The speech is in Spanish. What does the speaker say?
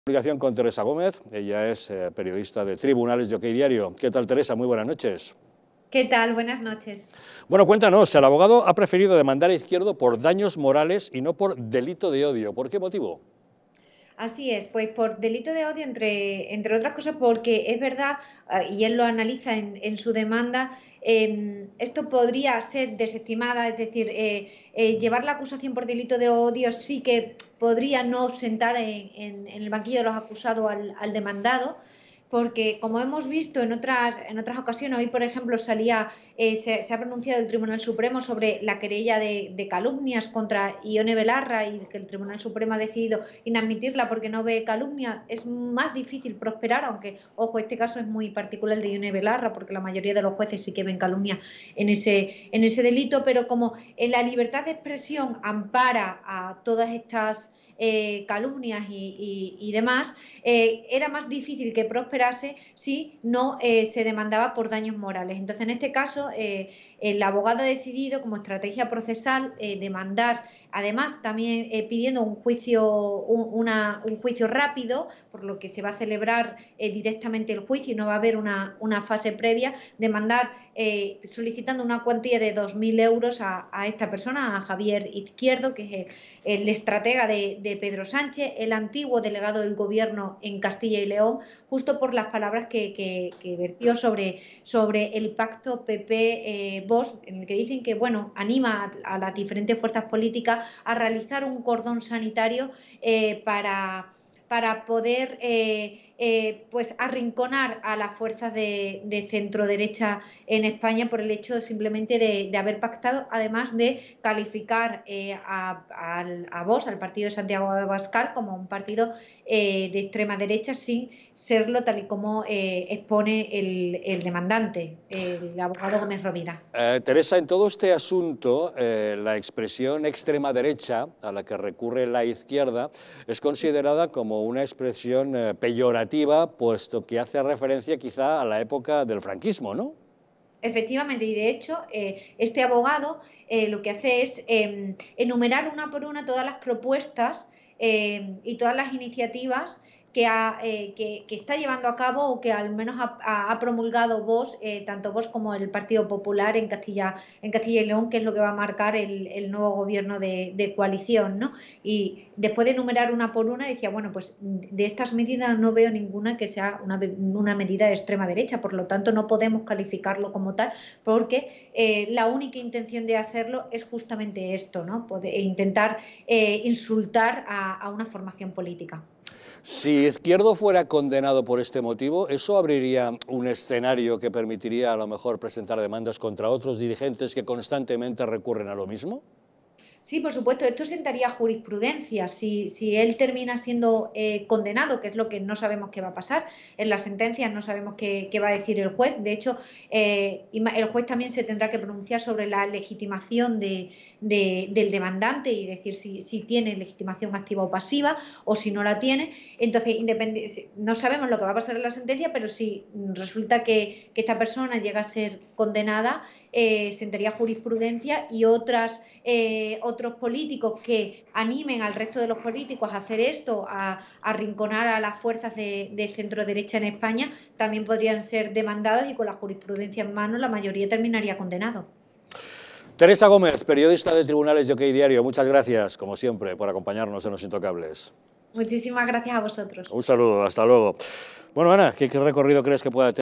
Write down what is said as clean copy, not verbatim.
Comunicación con Teresa Gómez, ella es periodista de Tribunales de OK Diario. ¿Qué tal, Teresa? Muy buenas noches. ¿Qué tal? Buenas noches. Bueno, cuéntanos, el abogado ha preferido demandar a Izquierdo por daños morales y no por delito de odio. ¿Por qué motivo? Así es, pues por delito de odio, entre otras cosas, porque es verdad, y él lo analiza en su demanda, esto podría ser desestimada, es decir, llevar la acusación por delito de odio sí que podría no sentar en el banquillo de los acusados al demandado, porque como hemos visto en otras ocasiones, hoy por ejemplo se ha pronunciado el Tribunal Supremo sobre la querella de calumnias contra Ione Belarra y que el Tribunal Supremo ha decidido inadmitirla porque no ve calumnia. Es más difícil prosperar, aunque, ojo, este caso es muy particular el de Ione Belarra porque la mayoría de los jueces sí que ven calumnia en ese delito, pero como en la libertad de expresión ampara a todas estas calumnias y demás, era más difícil que prosperase si no se demandaba por daños morales. Entonces, en este caso, el abogado ha decidido, como estrategia procesal, demandar, además también pidiendo un juicio rápido, por lo que se va a celebrar directamente el juicio y no va a haber una fase previa, demandar solicitando una cuantía de 2.000 euros a esta persona, a Javier Izquierdo, que es el estratega de Pedro Sánchez, el antiguo delegado del gobierno en Castilla y León, justo por las palabras que vertió sobre el pacto PP-Vox, en el que dicen que, bueno, anima a las diferentes fuerzas políticas a realizar un cordón sanitario para poder pues arrinconar a las fuerzas de centro derecha en España por el hecho simplemente de haber pactado, además de calificar a Vox, al partido de Santiago Abascal, como un partido de extrema derecha sin serlo, tal y como expone el demandante, el abogado Gómez Rovira. Teresa, en todo este asunto, la expresión extrema derecha a la que recurre la izquierda es considerada como una expresión peyorativa, puesto que hace referencia quizá a la época del franquismo, ¿no? Efectivamente, y de hecho, este abogado lo que hace es enumerar una por una todas las propuestas y todas las iniciativas que está llevando a cabo o que al menos ha promulgado Vox, tanto Vox como el Partido Popular en Castilla y León, que es lo que va a marcar el nuevo gobierno de coalición, ¿no? Y después de enumerar una por una, decía, bueno, pues de estas medidas no veo ninguna que sea una medida de extrema derecha, por lo tanto no podemos calificarlo como tal, porque la única intención de hacerlo es justamente esto, ¿no? Intentar insultar a una formación política. Si Izquierdo fuera condenado por este motivo, ¿eso abriría un escenario que permitiría a lo mejor presentar demandas contra otros dirigentes que constantemente recurren a lo mismo? Sí, por supuesto, esto sentaría jurisprudencia. Si él termina siendo condenado, que es lo que no sabemos qué va a pasar, en las sentencias no sabemos qué va a decir el juez. De hecho, el juez también se tendrá que pronunciar sobre la legitimación del demandante y decir si tiene legitimación activa o pasiva o si no la tiene. Entonces, no sabemos lo que va a pasar en la sentencia, pero si resulta que esta persona llega a ser condenada, sentaría jurisprudencia y otros políticos que animen al resto de los políticos a hacer esto, a arrinconar a las fuerzas de centro derecha en España, también podrían ser demandados y con la jurisprudencia en mano la mayoría terminaría condenado. Teresa Gómez, periodista de Tribunales de OK Diario, muchas gracias, como siempre, por acompañarnos en Los Intocables. Muchísimas gracias a vosotros. Un saludo, hasta luego. Bueno, Ana, ¿qué recorrido crees que pueda tener?